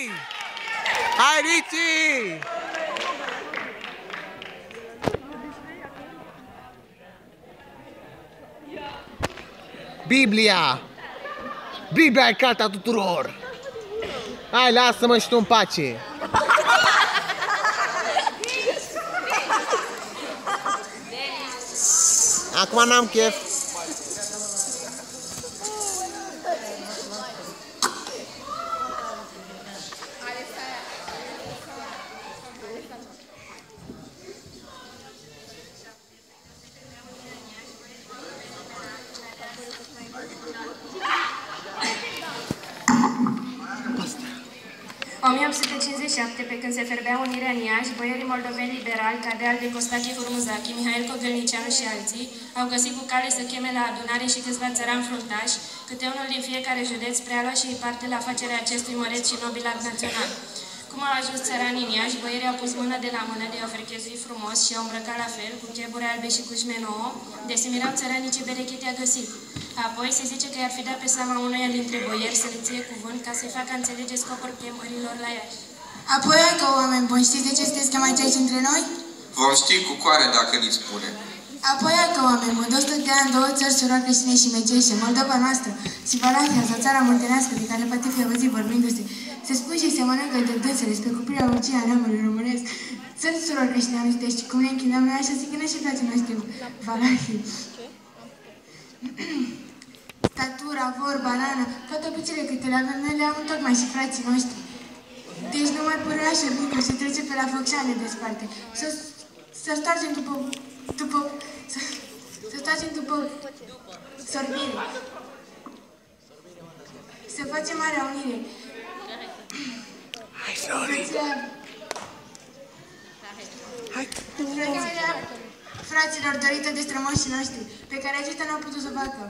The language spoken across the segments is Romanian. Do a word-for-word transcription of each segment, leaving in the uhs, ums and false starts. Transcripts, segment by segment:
Hai, Ricci! Biblia! Biblia e cartea tuturor! Hai, lasă-mă și tu în pace! Acum n-am chef! o mie opt sute cincizeci și șapte, pe când se ferbea unirea în Iași, boierii moldoveni liberali, ca de al de Costache Hurmuzachi, Mihail Cogălnicianu și alții, au găsit cu cale să cheme la adunare și câțiva țărani fruntași, câte unul din fiecare județ, spre a lua și ei parte la facerea acestui măreț și nobil act național. Cum au ajuns țăranii în Iași, boierii au pus mână de la mână de a frechezzui frumos și au îmbrăcat la fel, cu cheburi albe și cușme nouă, de se mirau țăranii ce berechete a găsit. Apoi se zice că i-ar fi dat pe seama unuia dintre boieri să le ție cuvânt ca să-i facă înțelege scopul chemărilor la Iași. Apoi, încă oameni buni, știți de ce sunteți chemați aici între noi? Vom ști cu coare dacă ni spune. Apoi, încă oameni buni, de o sută de ani, două țări surori creștine și meceșe, Moldova noastră și Valahia, sau țara muntenească de care poate fi auzit vorbindu-se, se spune și se mănâncă de dânsele spre cuprirea urgia neamului românesc. Țări surori creștine amestești, cum ne închinăm noi, așa se gândesc și frații noștri Valahii. Statura, vorba, rană, toate puțile câte le avem, noi le am tocmai și frații noștri. Deci nu mai părea așa mică și trece pe la făcșane desparte. Să, să stoarcem după, după, să, să stoarcem după sorbire. Să facem marea unire. Hai, Flori! Hai! Fraților, dorită de strămoșii noștri, pe care aceștia n-au putut să facă.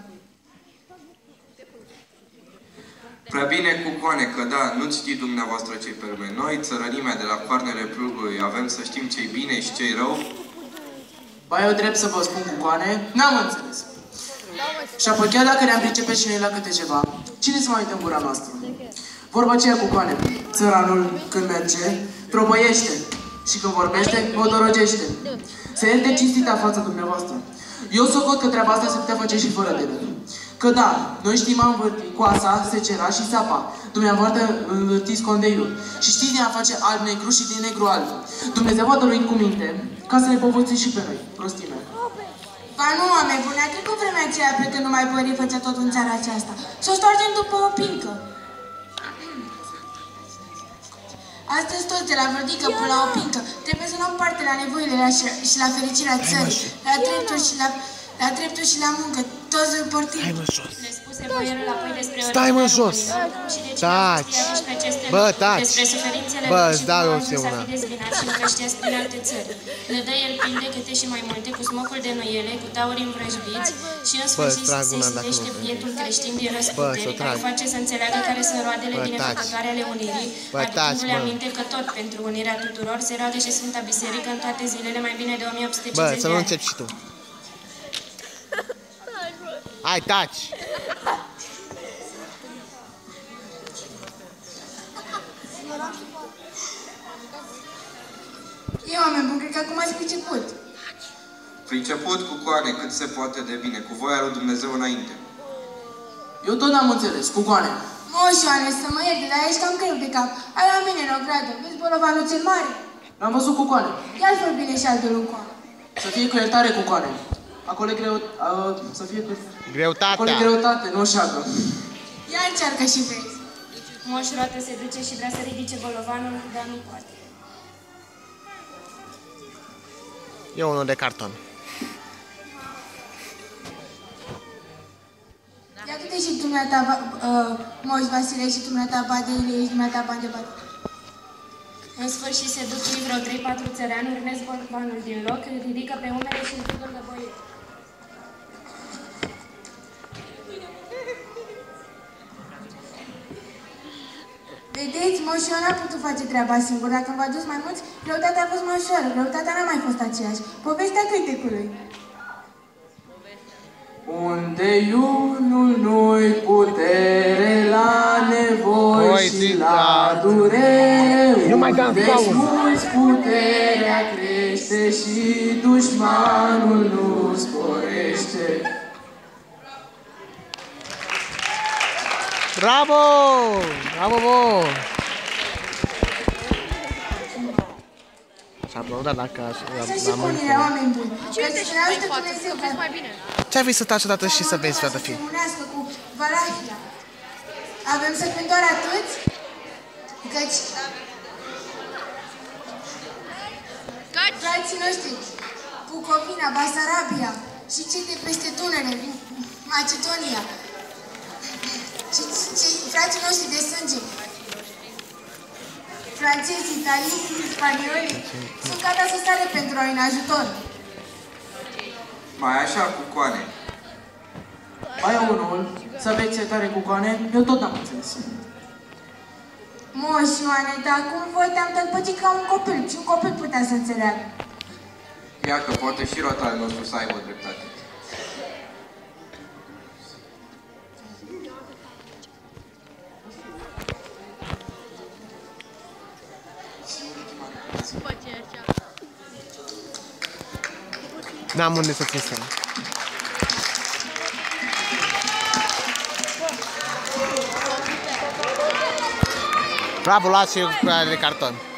Prea bine cu coane, că da, nu știi dumneavoastră ce-i pe lume. Noi, țărănimea de la coarnele plugului, avem să știm ce-i bine și ce-i rău? Ba, eu drept să vă spun cu coane, n-am înțeles. Și apoi, chiar dacă ne-am pricepe și noi la câte ceva, cine să mai uită în gura noastră? Vorba aceea cu coane. Țăranul, când merge, tropăiește. Și când vorbește, odorogește. Se ierte cinstită în fața dumneavoastră. Eu socot că treaba asta se putea face și fără de noi. Că da, noi știm a învârti coasa, secera și sapa. Dumneavoastră învârtiți condeiul. Și știți de a face alb-negru și din negru alb. Dumnezeu v-a dăruit cu minte, ca să ne povățuiți și pe noi, prostime. Ba nu, oameni buni, a trecut vremea aceea pe când numai pării făcea tot în țara aceasta. Să o stoarcem după o pincă. Astăzi toți, de la vârdică până la o pincă, trebuie să luăm parte la nevoile la și la fericirea țării, la drepturi și la, la drepturi și la muncă, toți împărtim. Hai, mă, jos! Le spuse boierul apoi despre Stai, mă, jos! Taci! Bă, taci! Despre suferințele Bă, lor îți și dau cum eu au ajuns să una. fi dezbinați și învrășteați prin alte țări. Le dă el pildă câte și mai multe, cu smocul de noiele, cu tauri învrăjbiți și în sfârșit trag se una dacă sfântește nu- bietul creștin din Bă, răsputeri, să o care trag. face să înțeleagă care sunt roadele Bă, binefăcătoare ale unirii, Bă, taci, aducându-le bă. aminte că tot pentru unirea tuturor se roagă și Sfânta Biserică în toate zilele mai bine de o mie opt sute Bă, cincizeci să de nu ani. începi și tu. Hai, taci! Eu, oameni buni, cred că acum ați priceput. Priceput cu coane cât se poate de bine, cu voia lui Dumnezeu înainte. Eu tot n-am înțeles, cu coane. Moșoane, să mă ierte, dar ești cam greu de cap. Ai la mine în o gradă, vezi bolovanul cel mare? L-am văzut cu coane. Ia-l fă bine și altul în coană. Să fie cu iertare cu coane. Acolo e greu... Uh, să fie cu... Acolo e Greutatea! greutate, nu șacă. Ia încearcă și vezi. Moș Roată se duce și vrea să ridice bolovanul, dar nu poate. E unul de carton. Ia du-te și dumneata, uh, Moș Vasile, și dumneata, Bade Ilie, și dumneata, Bade Bade. În sfârșit se duc ei vreo trei patru țărani, urmesc bolovanul din loc, îl ridică pe umere și îl duc lângă boier. Vedeți, Moșul n-a putut face treaba singur. Dacă v-a dus mai mulți, greutatea a fost mai ușoară. Greutatea n-a mai fost aceeași. Povestea cântecului. Unde unul nu-i putere la nevoi Oi, și Zita. la dureri. Nu mai dansa, Unde mă. mulți puterea crește și dușmanul nu sporește. Bravo! Bravo, bă! Și aplaudat dacă aș... Așa și cu unirea, oameni buni. Ce Că uite și spunea mai ăsta față, Dumnezeu să vezi mai bine. Ce-ai fi să taci odată și să vezi, frate fi? Să se unească cu Valahia. Avem să fim doar atâți? Căci Căci, frații noștri, Bucovina, Basarabia și cei de peste Dunăre, din Macedonia, și cei frații noștri de sânge, francezi, italieni, spanioli, sunt gata să sare pentru a-i în ajutor. Mai așa, Cucoane. Mai e unul, să aveți iertare cu coane, eu tot n-am înțeles. Moș Ioane, dar cum voi te-am tălpăcit ca un copil? Și un copil putea să înțeleagă. Ia că poate și roata al nostru să aibă dreptate. după ce așa. N-am unde să țin seama. Bravo, luați și eu cu aia de carton.